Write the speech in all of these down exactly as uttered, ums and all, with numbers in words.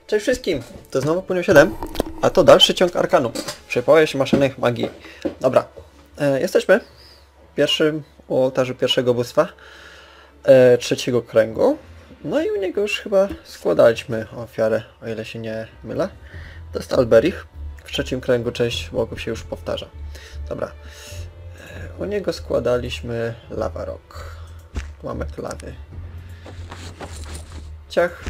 Cześć wszystkim, to znowu Punio siedem, a to dalszy ciąg Arkanu. Przypowieść maszyny magii. Dobra, e, jesteśmy w pierwszym, u ołtarzu pierwszego bóstwa e, trzeciego kręgu. No i u niego już chyba składaliśmy ofiarę, o ile się nie mylę. To jest Alberich. W trzecim kręgu część bogów się już powtarza. Dobra, e, u niego składaliśmy Lavarok. Ułamek lawy. Ciach.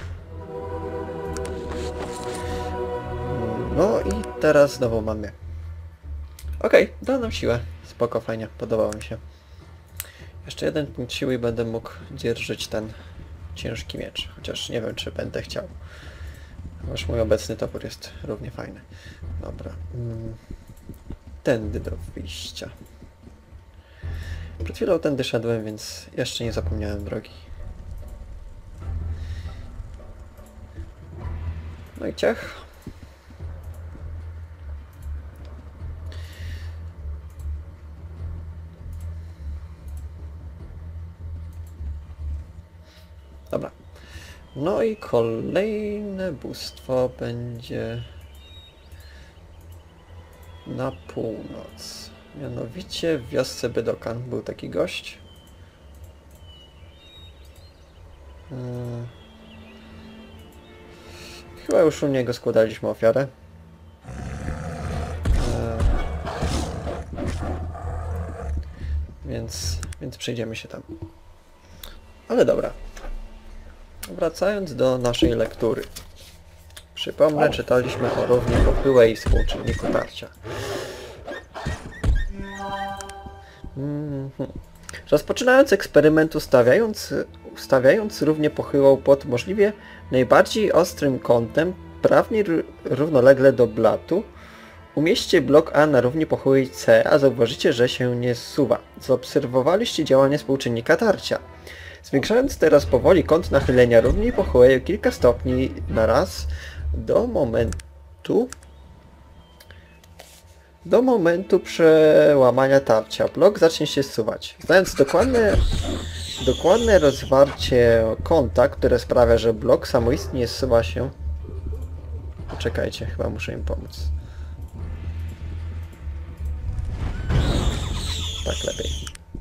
No i teraz znowu mamy. Okej, okay, da nam siłę. Spoko, fajnie, podobało mi się. Jeszcze jeden punkt siły i będę mógł dzierżyć ten ciężki miecz. Chociaż nie wiem, czy będę chciał. Chociaż mój obecny topór jest równie fajny. Dobra. Tędy do wyjścia. Przed chwilą tędy szedłem, więc jeszcze nie zapomniałem drogi. No i ciach. Dobra. No i kolejne bóstwo będzie na północ. Mianowicie w wiosce Bedokan był taki gość. Hmm. Chyba już u niego składaliśmy ofiarę. Hmm. Więc, więc przejdziemy się tam. Ale dobra. Wracając do naszej lektury. Przypomnę, czytaliśmy o równi pochyłej i współczynniku tarcia. Mm-hmm. Rozpoczynając eksperyment ustawiając, ustawiając równię pochyłą pod możliwie najbardziej ostrym kątem, prawnie równolegle do blatu, umieśćcie blok A na równi pochyłej C, a zauważycie, że się nie zsuwa. Zaobserwowaliście działanie współczynnika tarcia. Zwiększając teraz powoli kąt nachylenia równi pochyłej o kilka stopni na raz do momentu do momentu przełamania tarcia. Blok zacznie się zsuwać. Znając dokładne, dokładne rozwarcie kąta, które sprawia, że blok samoistnie zsuwa się... Poczekajcie, chyba muszę im pomóc. Tak lepiej.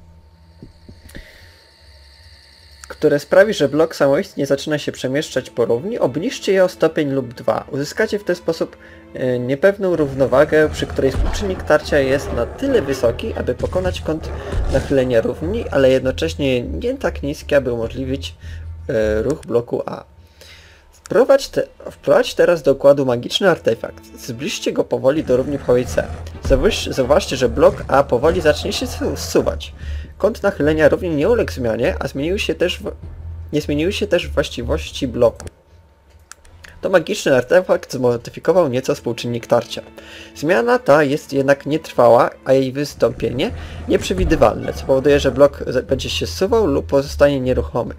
Które sprawi, że blok samoistnie zaczyna się przemieszczać po równi, obniżcie je o stopień lub dwa. Uzyskacie w ten sposób e, niepewną równowagę, przy której współczynnik tarcia jest na tyle wysoki, aby pokonać kąt nachylenia równi, ale jednocześnie nie tak niski, aby umożliwić e, ruch bloku A. Wprowadź, te, wprowadź teraz do układu magiczny artefakt. Zbliżcie go powoli do równi pochyłej C. Zauważcie, że blok A powoli zacznie się zsuwać. Kąt nachylenia równie nie uległ zmianie, a zmieniły się też w... nie zmieniły się też właściwości bloku. To magiczny artefakt zmodyfikował nieco współczynnik tarcia. Zmiana ta jest jednak nietrwała, a jej wystąpienie nieprzewidywalne, co powoduje, że blok będzie się zsuwał lub pozostanie nieruchomy.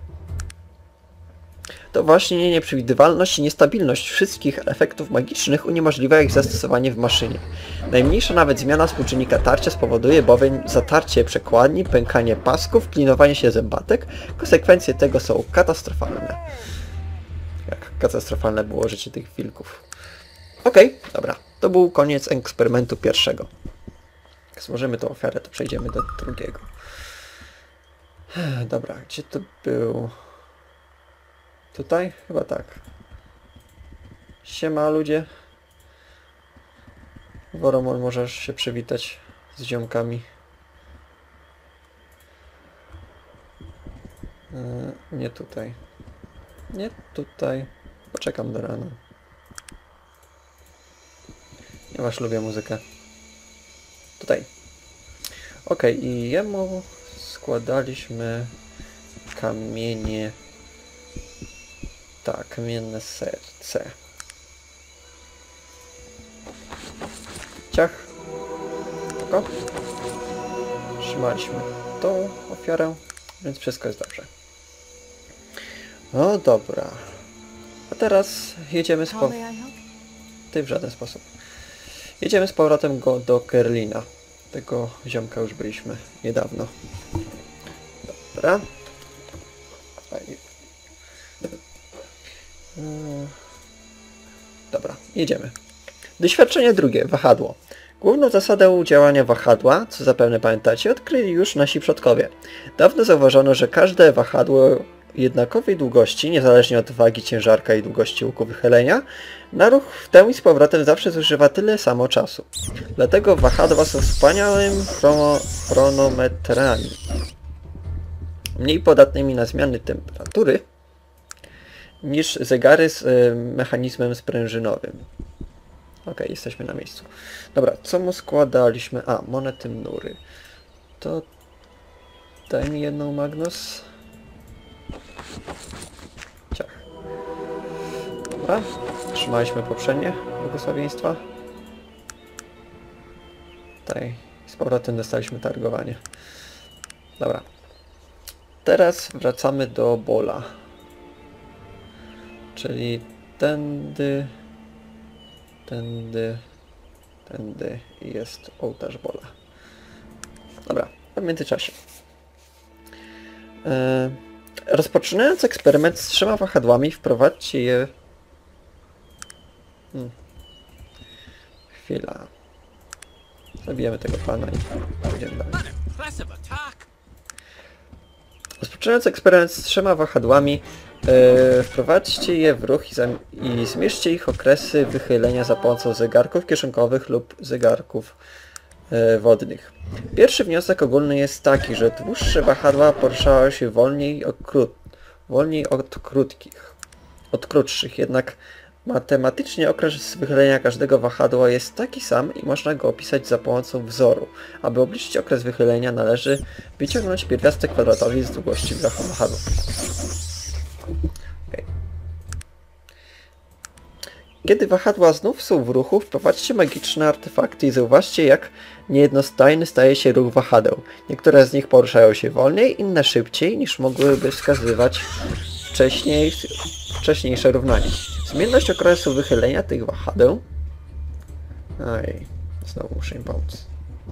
To właśnie nieprzewidywalność i niestabilność wszystkich efektów magicznych uniemożliwia ich zastosowanie w maszynie. Najmniejsza nawet zmiana współczynnika tarcia spowoduje bowiem zatarcie przekładni, pękanie pasków, klinowanie się zębatek. Konsekwencje tego są katastrofalne. Jak katastrofalne było życie tych wilków. Okej, okay, dobra. To był koniec eksperymentu pierwszego. Jak złożymy tą ofiarę, to przejdziemy do drugiego. Dobra, gdzie to był... Tutaj? Chyba tak. Siema ludzie. Woromon, możesz się przywitać z ziomkami. Yy, nie tutaj. Nie tutaj. Poczekam do rana. Ponieważ lubię muzykę. Tutaj. Ok, i jemu składaliśmy kamienie. Tak, kamienne serce. Ciach. Oko. Trzymaliśmy tą ofiarę, więc wszystko jest dobrze. No dobra. A teraz jedziemy z powrotem. Ty w żaden sposób. Jedziemy z powrotem go do Kerlina. Tego ziomka już byliśmy niedawno. Dobra. Fajnie. Dobra, jedziemy. Doświadczenie drugie. Wahadło. Główną zasadę działania wahadła, co zapewne pamiętacie, odkryli już nasi przodkowie. Dawno zauważono, że każde wahadło jednakowej długości, niezależnie od wagi ciężarka i długości łuku wychylenia, na ruch w tę i z powrotem zawsze zużywa tyle samo czasu. Dlatego wahadła są wspaniałymi chronometrami, mniej podatnymi na zmiany temperatury niż zegary z y, mechanizmem sprężynowym. Ok, jesteśmy na miejscu. Dobra, co mu składaliśmy? A, monety mnury. To daj mi jedną, Magnus. Ciach. Dobra, trzymaliśmy poprzednie błogosławieństwa. Tutaj z powrotem dostaliśmy targowanie. Dobra. Teraz wracamy do Bola. Czyli tędy, tędy, tędy i jest ołtarz Bola. Dobra, w międzyczasie. E, rozpoczynając eksperyment z trzema wahadłami, wprowadźcie je... Hmm. Chwila. Zabijemy tego pana i pójdziemy dalej. Rozpoczynając eksperyment z trzema wahadłami, Yy, wprowadźcie je w ruch i, i zmierzcie ich okresy wychylenia za pomocą zegarków kieszonkowych lub zegarków yy, wodnych. Pierwszy wniosek ogólny jest taki, że dłuższe wahadła poruszają się wolniej, okrut, wolniej od krótkich, od krótszych, jednak matematycznie okres wychylenia każdego wahadła jest taki sam i można go opisać za pomocą wzoru. Aby obliczyć okres wychylenia, należy wyciągnąć pierwiastek kwadratowy z długości wahadła. Okay. Kiedy wahadła znów są w ruchu, wprowadźcie magiczne artefakty i zauważcie, jak niejednostajny staje się ruch wahadeł. Niektóre z nich poruszają się wolniej, inne szybciej, niż mogłyby wskazywać wcześniej, wcześniejsze równanie. Zmienność okresu wychylenia tych wahadeł... Oj, znowu muszę im pomóc.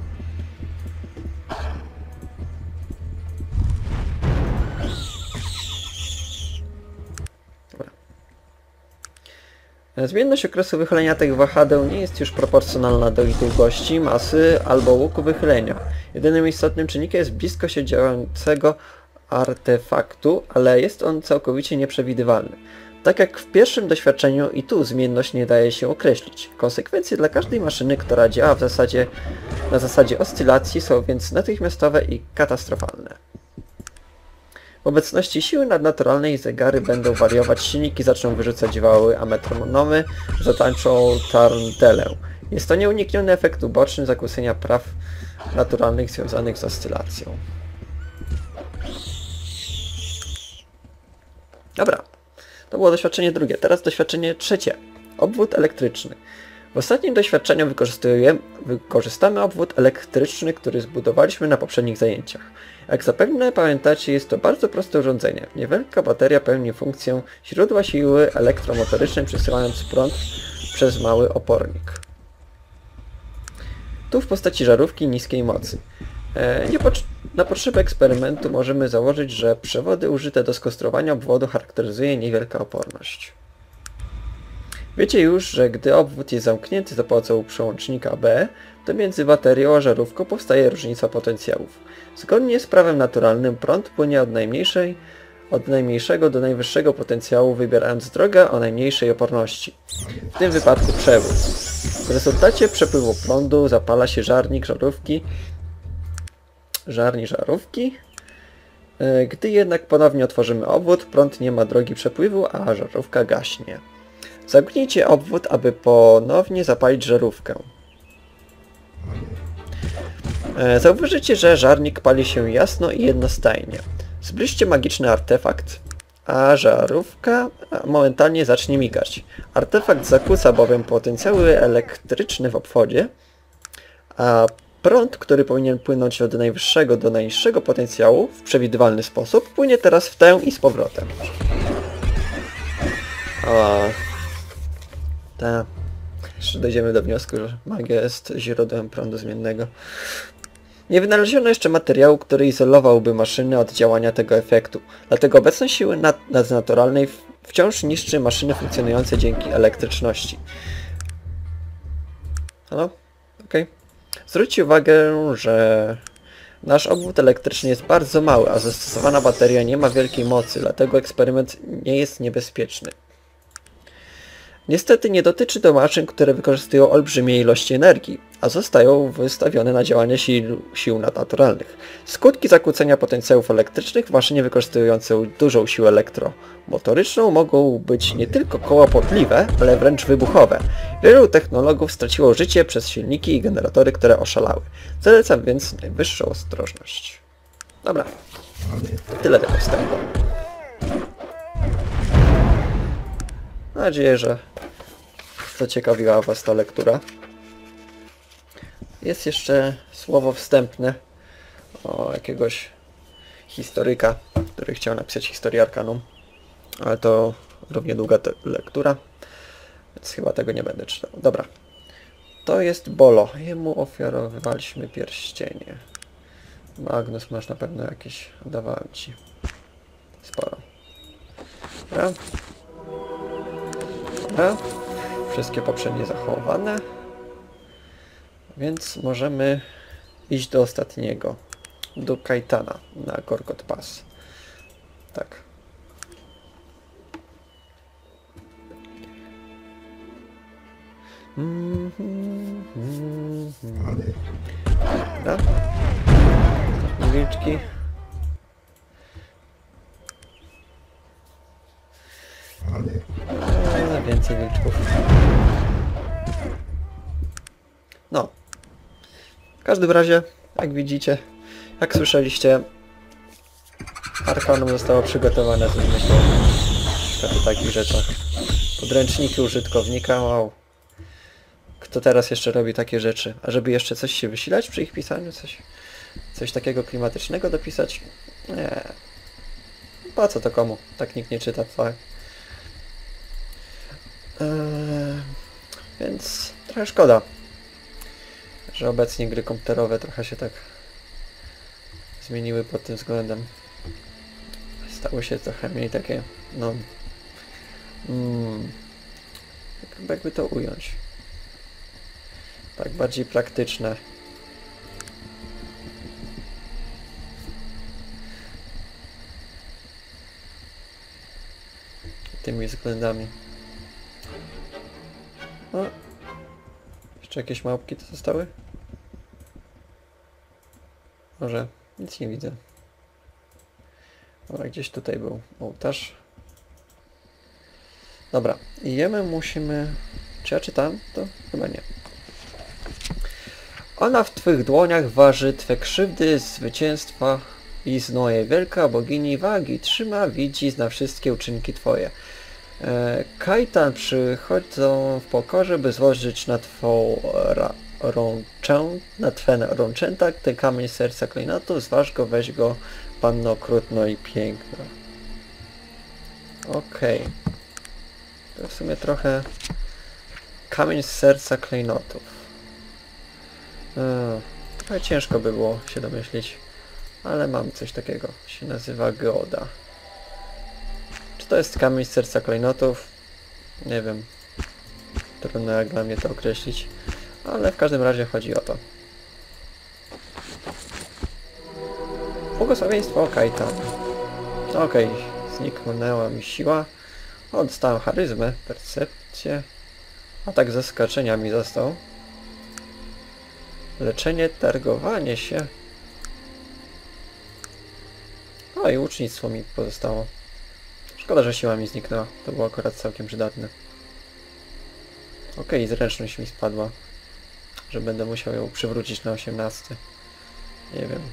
Zmienność okresu wychylenia tych wahadeł nie jest już proporcjonalna do ich długości, masy albo łuku wychylenia. Jedynym istotnym czynnikiem jest bliskość działającego artefaktu, ale jest on całkowicie nieprzewidywalny. Tak jak w pierwszym doświadczeniu i tu zmienność nie daje się określić. Konsekwencje dla każdej maszyny, która działa w zasadzie, na zasadzie oscylacji, są więc natychmiastowe i katastrofalne. W obecności siły nadnaturalnej zegary będą wariować, silniki zaczną wyrzucać wały, a metronomy zatańczą tarantelę. Jest to nieunikniony efekt uboczny zakłócenia praw naturalnych związanych z oscylacją. Dobra, to było doświadczenie drugie. Teraz doświadczenie trzecie. Obwód elektryczny. W ostatnim doświadczeniu wykorzystamy obwód elektryczny, który zbudowaliśmy na poprzednich zajęciach. Jak zapewne pamiętacie, jest to bardzo proste urządzenie. Niewielka bateria pełni funkcję źródła siły elektromotorycznej, przesyłając prąd przez mały opornik. Tu w postaci żarówki niskiej mocy. E, nie pot na potrzeby eksperymentu możemy założyć, że przewody użyte do skonstruowania obwodu charakteryzuje niewielka oporność. Wiecie już, że gdy obwód jest zamknięty za pomocą przełącznika B, to między baterią a żarówką powstaje różnica potencjałów. Zgodnie z prawem naturalnym prąd płynie od najmniejszej, od najmniejszego do najwyższego potencjału, wybierając drogę o najmniejszej oporności. W tym wypadku przewód. W rezultacie przepływu prądu zapala się żarnik żarówki, żarni żarówki. Gdy jednak ponownie otworzymy obwód, prąd nie ma drogi przepływu, a żarówka gaśnie. Zamknijcie obwód, aby ponownie zapalić żarówkę. Zauważycie, że żarnik pali się jasno i jednostajnie. Zbliżcie magiczny artefakt, a żarówka momentalnie zacznie migać. Artefakt zakłóca bowiem potencjały elektryczne w obwodzie, a prąd, który powinien płynąć od najwyższego do najniższego potencjału w przewidywalny sposób, płynie teraz w tę i z powrotem. O, ta. Jeszcze dojdziemy do wniosku, że magia jest źródłem prądu zmiennego. Nie wynaleziono jeszcze materiału, który izolowałby maszyny od działania tego efektu. Dlatego obecność siły nad nadnaturalnej w, wciąż niszczy maszyny funkcjonujące dzięki elektryczności. Halo? Okej. Okay. Zwróćcie uwagę, że nasz obwód elektryczny jest bardzo mały, a zastosowana bateria nie ma wielkiej mocy, dlatego eksperyment nie jest niebezpieczny. Niestety nie dotyczy to maszyn, które wykorzystują olbrzymie ilości energii, a zostają wystawione na działanie sił, sił nadnaturalnych. Skutki zakłócenia potencjałów elektrycznych w maszynie wykorzystującej dużą siłę elektromotoryczną mogą być nie tylko kołopotliwe, ale wręcz wybuchowe. Wielu technologów straciło życie przez silniki i generatory, które oszalały. Zalecam więc najwyższą ostrożność. Dobra, tyle tego wstępu. Mam nadzieję, że zaciekawiła Was ta lektura. Jest jeszcze słowo wstępne o jakiegoś historyka, który chciał napisać historię Arcanum, ale to równie długa lektura, więc chyba tego nie będę czytał. Dobra, to jest Bolo. Jemu ofiarowywaliśmy pierścienie. Magnus, masz na pewno jakieś, dawałem Ci sporo. Dobra. Dobra. Wszystkie poprzednie zachowane. Więc możemy iść do ostatniego. Do Kaitana na Gorgot Pass. Tak. Mm -hmm, mm -hmm. Dobra. Ostatnie wilczki. Eee, więcej wilczków. No. W każdym razie, jak widzicie, jak słyszeliście, Arcanum zostało przygotowane z myślą o takich rzeczach. Podręczniki użytkownika, wow. Kto teraz jeszcze robi takie rzeczy? A żeby jeszcze coś się wysilać przy ich pisaniu? Coś, coś takiego klimatycznego dopisać? Nie. Po co to komu? Tak nikt nie czyta, tak? Eee, więc trochę szkoda, że obecnie gry komputerowe trochę się tak zmieniły pod tym względem. Stały się trochę mniej takie, no... Mm, jakby to ująć. Tak, bardziej praktyczne. Tymi względami. O. Jeszcze jakieś małpki to zostały? Może? Nic nie widzę. Dobra, gdzieś tutaj był ołtarz. Dobra, i jemy musimy... Czy ja czytałem? To chyba nie. Ona w Twych dłoniach waży Twe krzywdy, zwycięstwa i znoje. Wielka bogini wagi trzyma, widzi, zna wszystkie uczynki Twoje. E, Kaitan przychodzą w pokorze, by złożyć na Twą rączę, na Twe rączęta ten kamień serca klejnotu, zważ go, weź go, panno okrutno i piękna. Okej. Okay. To w sumie trochę kamień z serca klejnotów. Eee, trochę ciężko by było się domyślić, ale mam coś takiego. Się nazywa geoda. Czy to jest kamień z serca klejnotów? Nie wiem. Trudno jak dla mnie to określić. Ale w każdym razie chodzi o to. Błogosławieństwo Kaitan. Okej, okay. Zniknęła mi siła. O, dostałem charyzmę, percepcję. Atak zaskoczenia mi został. Leczenie, targowanie się. O, i łucznictwo mi pozostało. Szkoda, że siła mi zniknęła. To było akurat całkiem przydatne. Okej, okay, zręczność mi spadła. Że będę musiał ją przywrócić na osiemnasty. Nie wiem.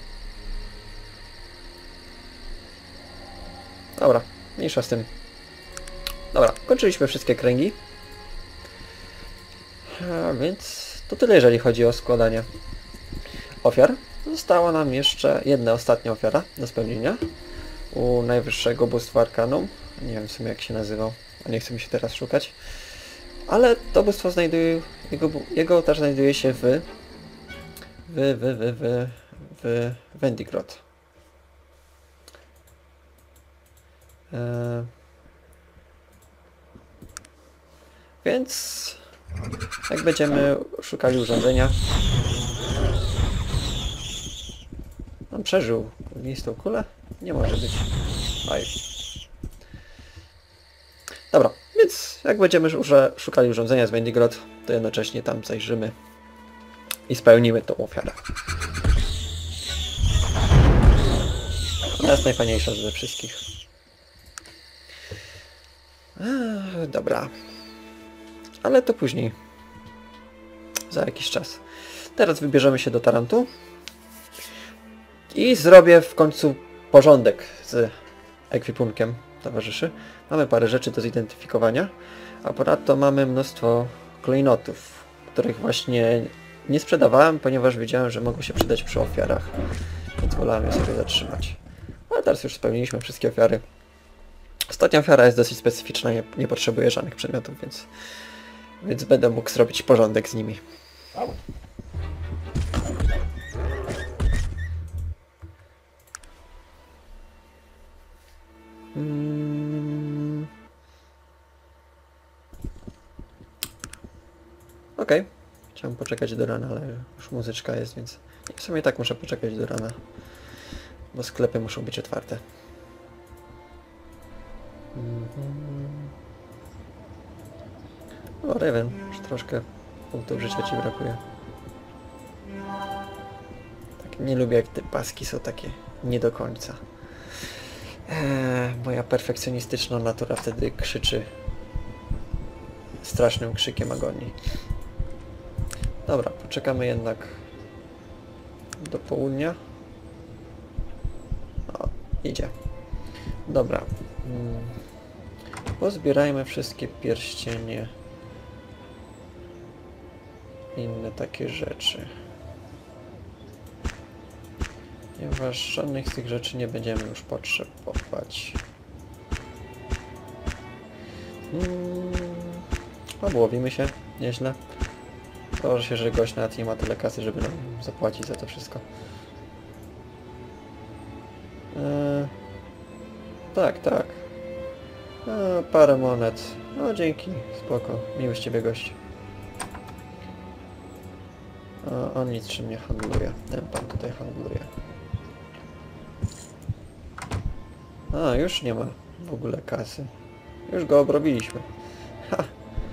Dobra, mniejsza z tym. Dobra, kończyliśmy wszystkie kręgi. A więc to tyle, jeżeli chodzi o składanie ofiar. Została nam jeszcze jedna ostatnia ofiara do spełnienia u najwyższego bóstwa Arcanum. Nie wiem w sumie jak się nazywał, a nie chcę mi się teraz szukać. Ale to bóstwo znajduje, jego, jego ołtarz znajduje się w w, w, w, w, w Vendigroth. Eee, Więc jak będziemy szukali urządzenia... On przeżył ognistą kulę? Nie może być. Aj. Dobra, więc jak będziemy szukali urządzenia z Vendigroth, to jednocześnie tam zajrzymy i spełnimy tą ofiarę. Ona jest najfajniejsza ze wszystkich. Eee, dobra. Ale to później. Za jakiś czas. Teraz wybierzemy się do Tarantu. I zrobię w końcu porządek z ekwipunkiem towarzyszy. Mamy parę rzeczy do zidentyfikowania. A ponadto mamy mnóstwo klejnotów, których właśnie nie sprzedawałem, ponieważ wiedziałem, że mogą się przydać przy ofiarach. Więc wolałem je sobie zatrzymać. Ale teraz już spełniliśmy wszystkie ofiary. Ostatnia ofiara jest dosyć specyficzna, nie, nie potrzebuje żadnych przedmiotów, więc, więc będę mógł zrobić porządek z nimi. Hmm. Okej. Okay. Chciałem poczekać do rana, ale już muzyczka jest, więc w sumie tak muszę poczekać do rana. Bo sklepy muszą być otwarte. O, Raven, już troszkę punktów życia ci brakuje. Tak, nie lubię, jak te paski są takie nie do końca. Eee, moja perfekcjonistyczna natura wtedy krzyczy strasznym krzykiem agonii. Dobra, poczekamy jednak do południa. O, idzie. Dobra. Hmm. Pozbierajmy wszystkie pierścienie. Inne takie rzeczy. Ponieważ żadnych z tych rzeczy nie będziemy już potrzebować. Hmm. Obłowimy się nieźle. Założę się, że gość nawet nie ma tyle kasy, żeby nam zapłacić za to wszystko. Eee, tak, tak. Eee, parę monet. No dzięki, spoko. Miły z ciebie gość. O, on nic czym nie handluje. Ten pan tutaj handluje. A, już nie ma w ogóle kasy. Już go obrobiliśmy. Ha!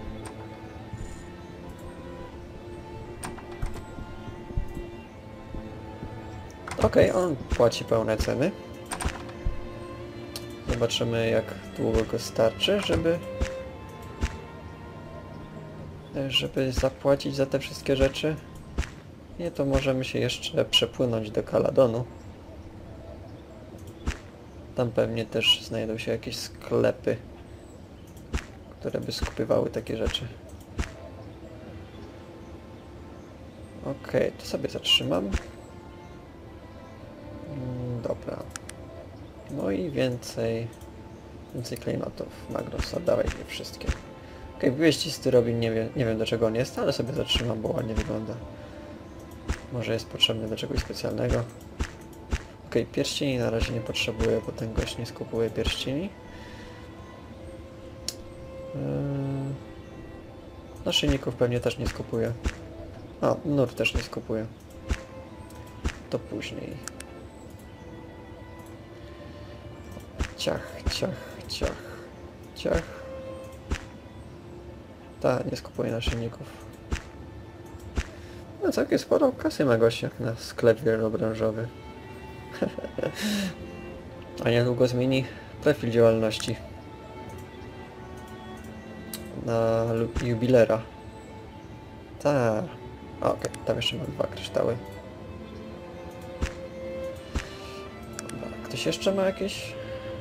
Okej, okay, on płaci pełne ceny. Zobaczymy, jak długo go starczy, żeby żeby zapłacić za te wszystkie rzeczy. Nie, to możemy się jeszcze przepłynąć do Caladonu. Tam pewnie też znajdą się jakieś sklepy, które by skupywały takie rzeczy. Okej, okay, to sobie zatrzymam. Dobra. No i więcej... Więcej klejnotów. Magros, oddawaj je wszystkie. Okej, okay, wieścisty Robin, nie wiem, nie wiem do czego on jest, ale sobie zatrzymam, bo ładnie wygląda. Może jest potrzebny do czegoś specjalnego. Okej, okay, pierścieni na razie nie potrzebuję, bo ten gość nie skupuje pierścieni. Yy... Naszyjników pewnie też nie skupuje. A, nur też nie skupuje. To później. Ciach, ciach, ciach, ciach. Ta, nie skupuje naszyjników. No całkiem sporo kasy ma gość jak na sklep wielobranżowy. A niedługo zmieni profil działalności na jubilera. Tak. Okej, okay, tam jeszcze mam dwa kryształy. Dobra, ktoś jeszcze ma jakieś...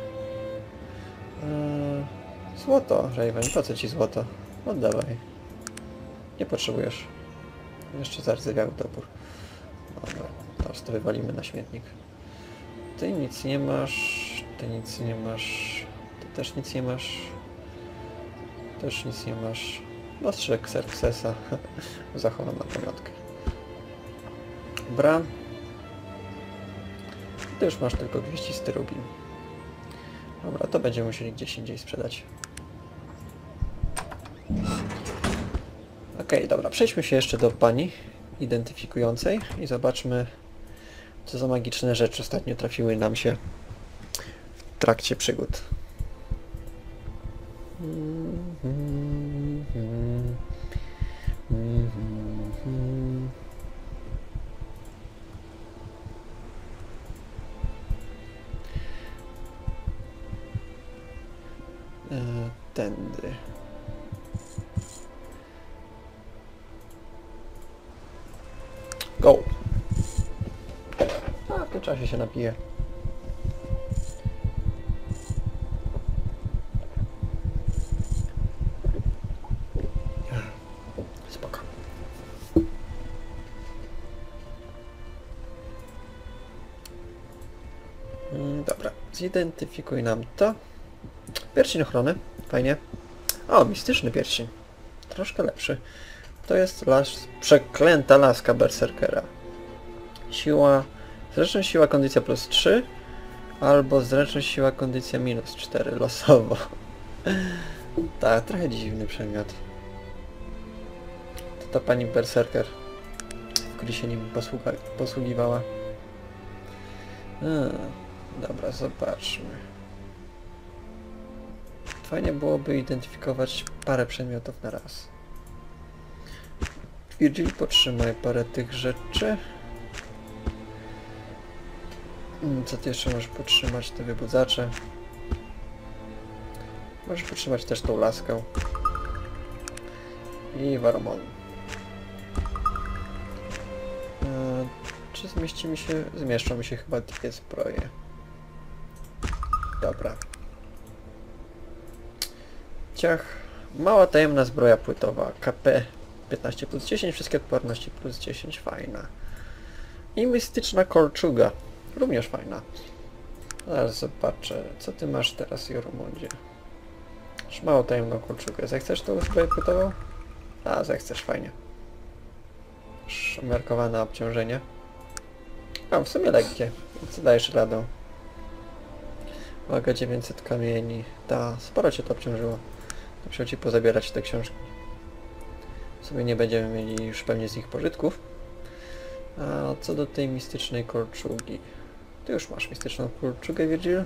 Yy, złoto, Raven, po co ci złoto? Oddawaj. Nie potrzebujesz. Jeszcze zardzewiały topór. Dobra, teraz to wywalimy na śmietnik. Ty nic nie masz, ty nic nie masz, ty też nic nie masz, też nic nie masz. Ostrzyk Xerxesa zachowam na pamiątkę. Dobra. Ty już masz tylko gwieździsty rubin. Dobra, to będziemy musieli gdzieś indziej sprzedać. Okej, dobra, przejdźmy się jeszcze do pani identyfikującej i zobaczmy, co za magiczne rzeczy ostatnio trafiły nam się w trakcie przygód. E, tędy. Go! A w tym czasie się napije. Spoko. Mm, dobra, zidentyfikuj nam to. Pierścień ochrony, fajnie. O, mistyczny pierścień. Troszkę lepszy. To jest las... przeklęta laska berserkera. Siła... Zręczność, siła, kondycja plus trzy. Albo zręczność, siła, kondycja minus cztery. Losowo. Tak, trochę dziwny przedmiot. To ta pani berserker, w której się nim posługa... posługiwała. A, dobra, zobaczmy. Fajnie byłoby identyfikować parę przedmiotów na raz. Virgil, potrzymaj parę tych rzeczy. Co ty jeszcze możesz podtrzymać? Te wybudzacze. Możesz podtrzymać też tą laskę. I Waromon. Eee, czy zmieści mi się... Zmieszczą mi się chyba dwie zbroje. Dobra. Ciach. Mała tajemna zbroja płytowa. K P piętnaście plus dziesięć, wszystkie odporności plus dziesięć. Fajna. I mistyczna kolczuga. Również fajna. Zaraz zobaczę. Co ty masz teraz, Jormundzie? Masz małą tajemną kolczugę. Zechcesz tą zbroję płytową? A, zechcesz, fajnie. Masz umiarkowane obciążenie. A, w sumie lekkie. Co dajesz radę? Waga dziewięćset kamieni. Ta, sporo cię to obciążyło. Musiał ci pozabierać te książki. Sobie nie będziemy mieli już pewnie z nich pożytków. A co do tej mistycznej kolczugi. Ty już masz mistyczną kolczugę, Virgil?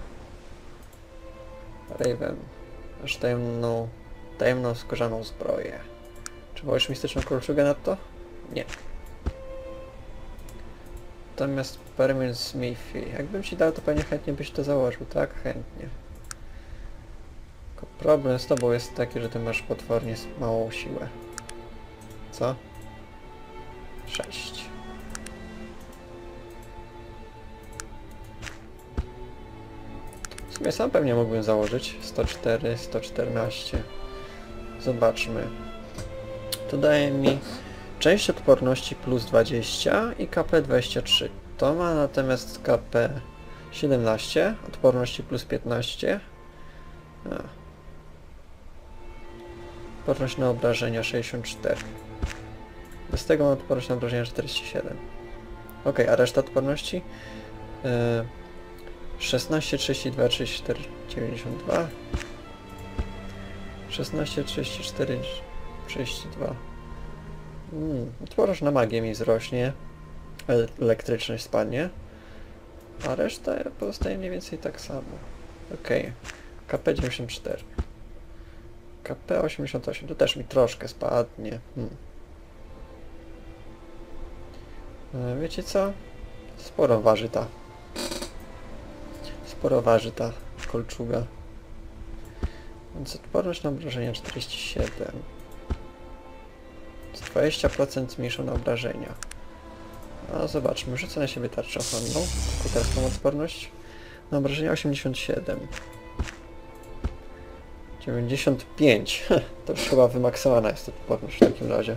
Raven. Masz tajemną, tajemną skórzaną zbroję. Czy wolisz mistyczną kolczugę na to? Nie. Natomiast Permin Smithy. Jakbym ci dał, to pewnie chętnie byś to założył, tak? Chętnie. Tylko problem z tobą jest taki, że ty masz potwornie małą siłę. Co? sześć. W sumie sam pewnie mógłbym założyć. sto cztery, sto czternaście. Zobaczmy. To daje mi część odporności plus dwadzieścia i K P dwadzieścia trzy. To ma natomiast K P siedemnaście, odporności plus piętnaście. A. Odporność na obrażenia sześćdziesiąt cztery. Bez tego mam odporność na obrażenia czterdzieści siedem. Ok, a reszta odporności? Yy, szesnaście, trzydzieści dwa, trzydzieści cztery, dziewięćdziesiąt dwa. szesnaście, trzydzieści cztery, trzydzieści dwa. Hmm, odporność na magię mi wzrośnie. Elektryczność spadnie. A reszta pozostaje mniej więcej tak samo. Ok. K P dziewięćdziesiąt cztery. K P osiemdziesiąt osiem. To też mi troszkę spadnie. Hmm. Wiecie co? Sporo waży ta. Sporo waży ta kolczuga. Więc odporność na obrażenia czterdzieści siedem. dwadzieścia procent zmniejszone obrażenia. A zobaczmy, rzucę na siebie tarczę ochronną. Tylko teraz mam odporność na obrażenia osiemdziesiąt siedem. dziewięćdziesiąt pięć. To już chyba wymaksowana jest odporność w takim razie.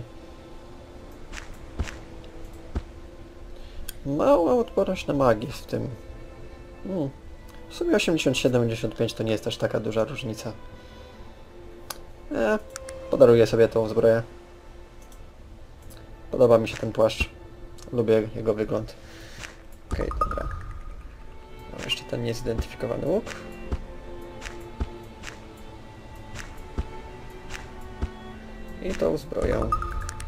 Mała odporność na magię w tym. Hmm. W sumie osiemdziesiąt siedem, osiemdziesiąt pięć to nie jest też taka duża różnica. E, podaruję sobie tą zbroję. Podoba mi się ten płaszcz. Lubię jego wygląd. Okej, okay, dobra. Mam jeszcze ten niezidentyfikowany łuk. I tą zbroję.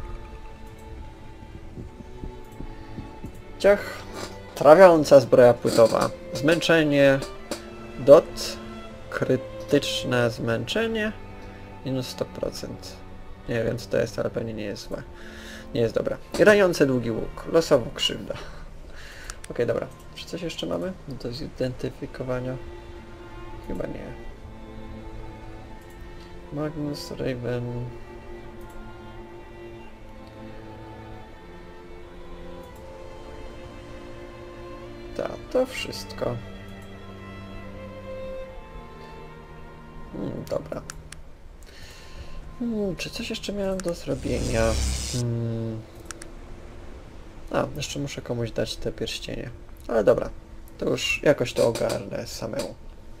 Ciach. Trawiąca zbroja płytowa. Zmęczenie. Dot. Krytyczne zmęczenie. Minus sto procent. Nie wiem co to jest, ale pewnie nie jest złe. Nie jest dobra. Grający długi łuk. Losowo krzywda. Ok, dobra. Czy coś jeszcze mamy do zidentyfikowania? Chyba nie. Magnus, Raven... Tak, to wszystko. Hmm, dobra. Hmm, czy coś jeszcze miałem do zrobienia? Hmm. A, jeszcze muszę komuś dać te pierścienie. Ale dobra, to już jakoś to ogarnę samemu.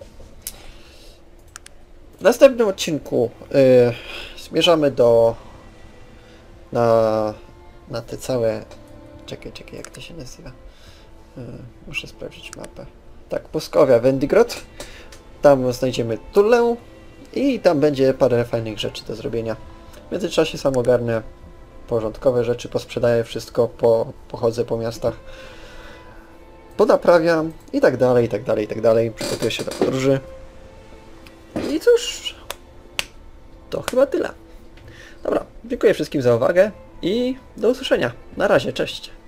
W następnym odcinku yy, zmierzamy do... Na, na te całe... Czekaj, czekaj, jak to się nazywa? Yy, muszę sprawdzić mapę. Tak, Pustkowia Wendigroth. Tam znajdziemy Tulę i tam będzie parę fajnych rzeczy do zrobienia. W międzyczasie sam ogarnę porządkowe rzeczy, posprzedaję wszystko, po, pochodzę po miastach, ponaprawiam i tak dalej, i tak dalej, i tak dalej. Przygotuję się do podróży. I cóż, to chyba tyle. Dobra, dziękuję wszystkim za uwagę i do usłyszenia. Na razie, cześć.